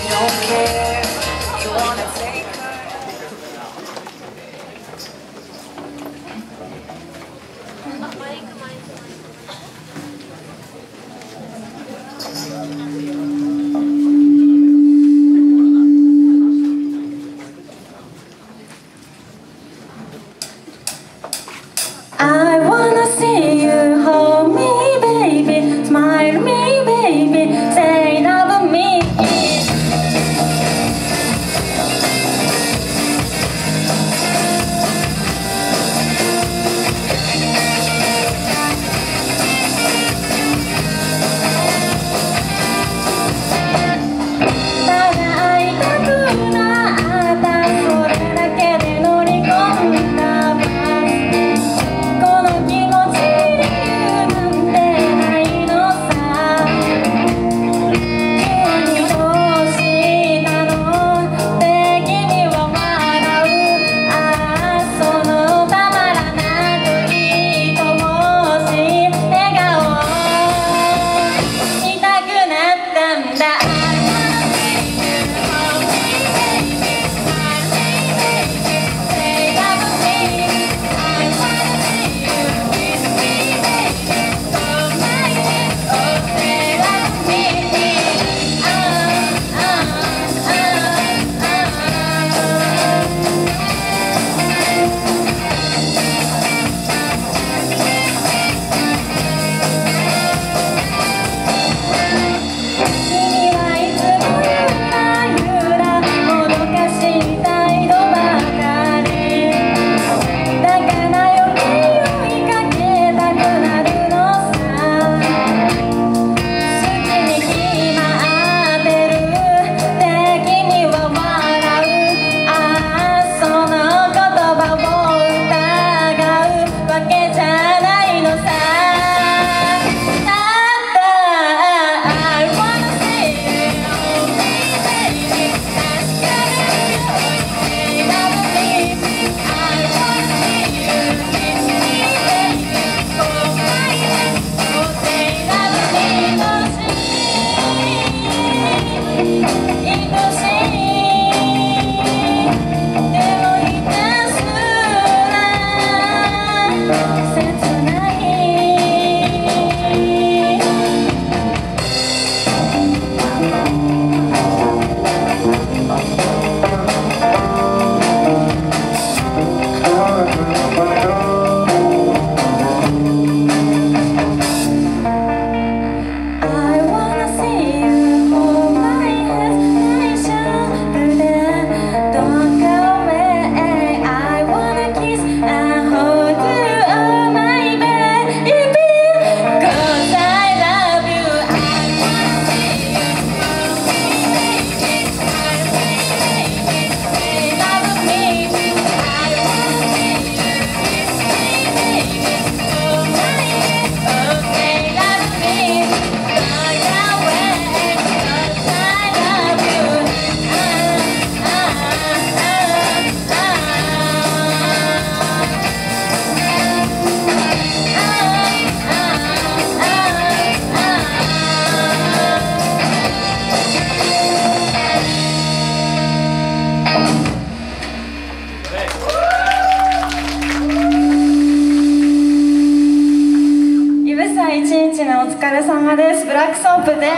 疲れ様です。ブラックソープです。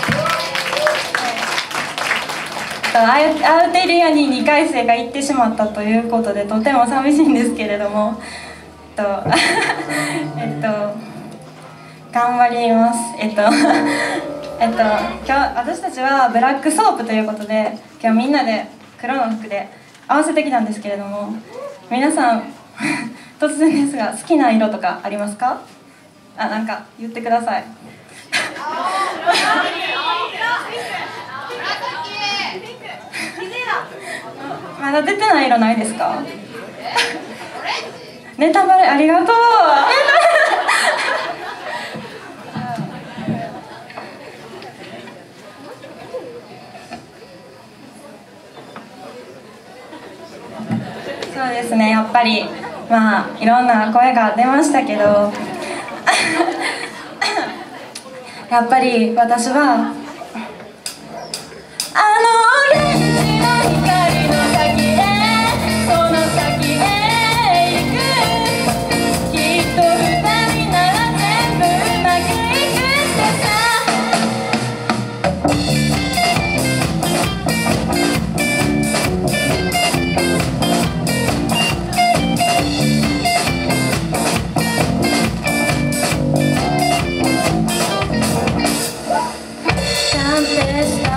アウテリアに2回生が行ってしまったということでとても寂しいんですけれども頑張ります。今日私たちはブラックソープということで今日みんなで黒の服で合わせてきたんですけれども、皆さん突然ですが好きな色とかありますか？なんか言ってください。まだ出てない色ないですか？ネタバレありがとう。そうですね、やっぱりいろんな声が出ましたけどやっぱり私は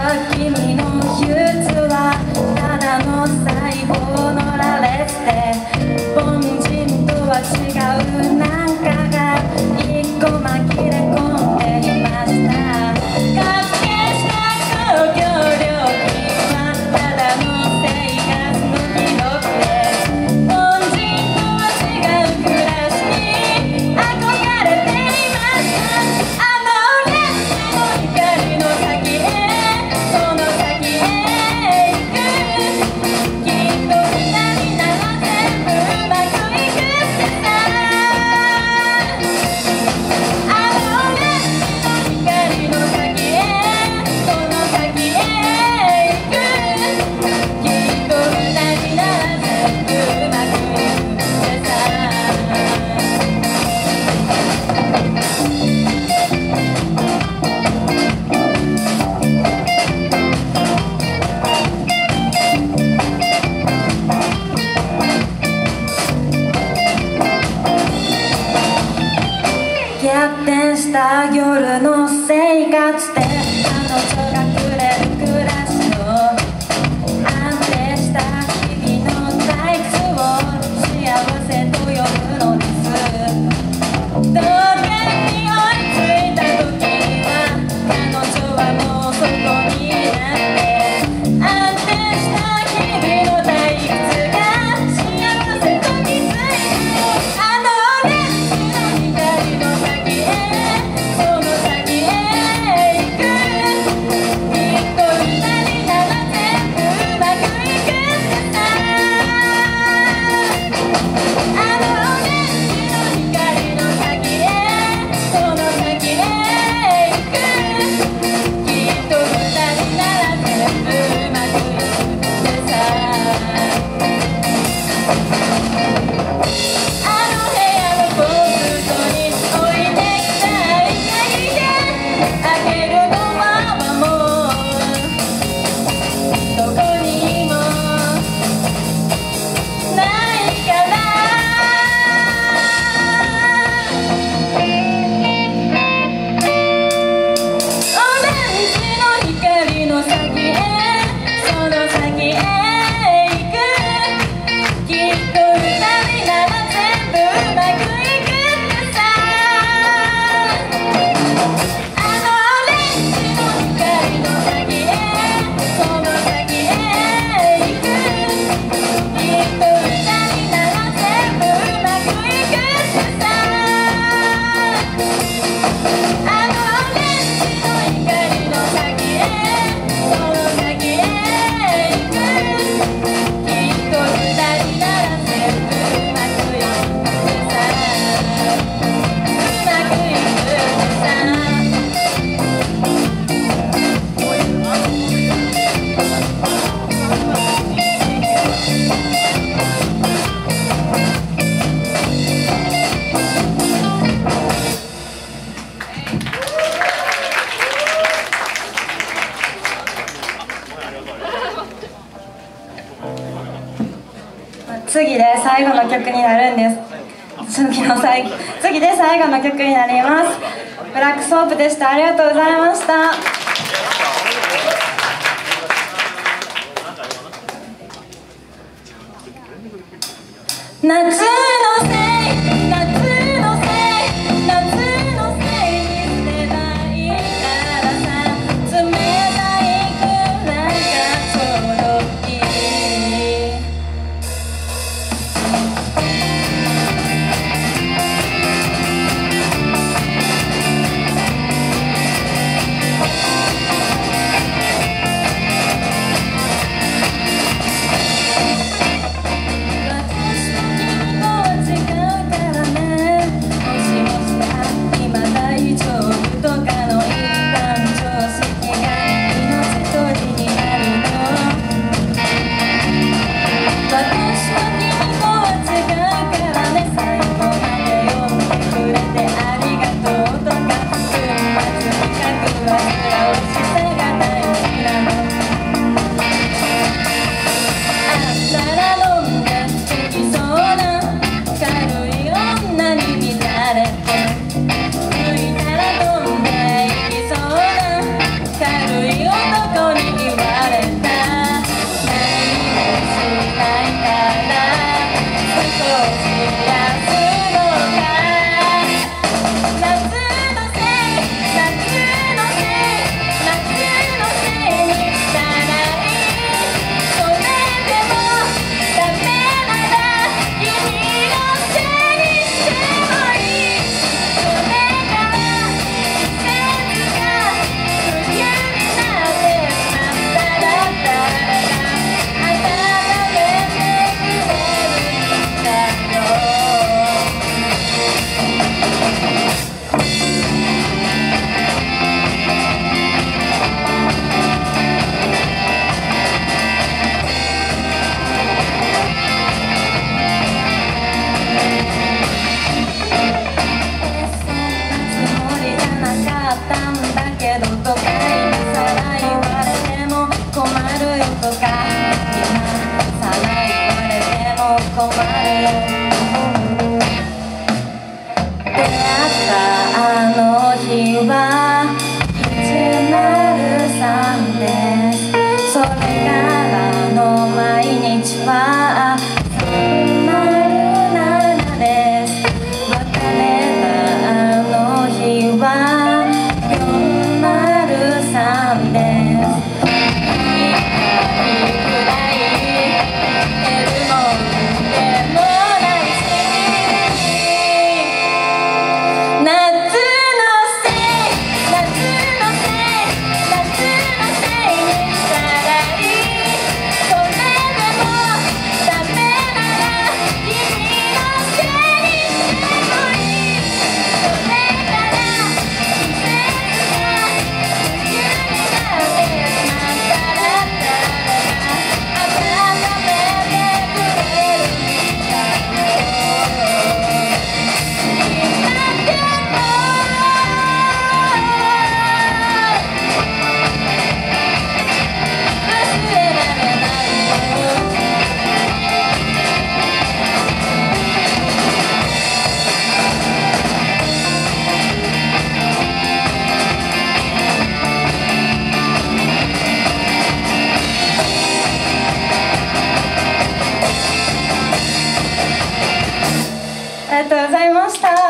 君の憂鬱はただの細胞の羅列で凡人とは違うなんかが一個紛れ込んでいました。確定した公共料金はただの生活の記録で凡人とは違う暮らしに憧れていました。あのレンズの光の先へその先へ行くきっと二人なら全部うまくいくってさ。あのレンズの光の先へその先へ行くきっと二人なら全部うまくいくってさ。逆転した夜の生活で彼女がくれる暮らしの安定した日々の退屈を幸せと呼ぶのです。同点に追いついた時には彼女はもうそこにいなくて安定した日々の退屈が幸せと気づいてあのレンズの光の先へその先へ行くきっと二人なら全部うまくいくってさ。あのレンズの光の先へその先へ行くきっと二人なら全部うまくいくってさ。あの部屋のポストに置いてきた合鍵で開けるドアはもうどこにもないからオレンジの光の先へその先へ行くきっと二人なら全部うまくいくってさ。あのレンズの光の先へその先へ行くきっと二人なら全部うまくいくってさ。あのレンズの光の先へその先へ行くきっと二人なら全部うまくいくってさ。うまくいくってさ。次で最後の曲になるんです。次で最後の曲になります。ブラックソープでした。ありがとうございました。夏のせい夏のせい夏のせいにすればいいからさ。冷たいくらいがちょうどいい。私と君ととか今さら言われても困るよ。出会ったあの日は103です。それからの毎日は307です。別れたあの日は403です。ありがとうございました。